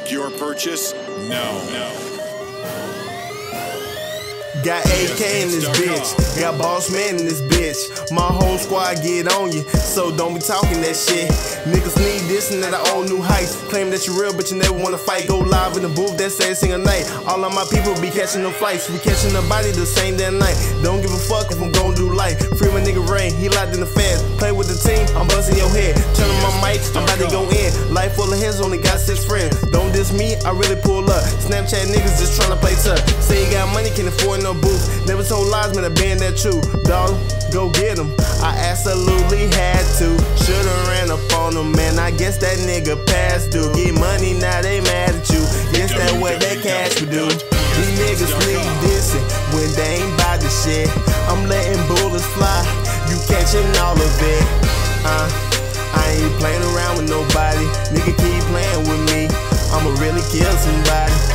make your purchase now. Got AK in this bitch, got boss man in this bitch. My whole squad get on you, so don't be talking that shit. Niggas need this and that all new heights. Claim that you real, but you never wanna fight. Go live in the booth, that's every single night. All of my people be catching them flights. We catching the body the same damn night. Don't give a fuck if I'm gon' do life. Free my nigga Rain, he locked in the feds. Play with the team, I'm busting your head. Turn on my mic, I'm about to go in. Life full of his, only got 6 friends. Don't diss me, I really pull up. Snapchat niggas just tryna play tough. Say you got money, can't afford no booth. Never told lies, man, I been that true. Dawg, go get him. I absolutely had to. Should've ran up on him, man. I guess that nigga passed due. Get money, now they mad at you. Guess that what that cash would do. These niggas need dissing when they ain't bout the shit. I'm letting bullets fly. You catching all of it. I ain't playing around with nobody. Nigga keep playing with me. I'ma really kill somebody.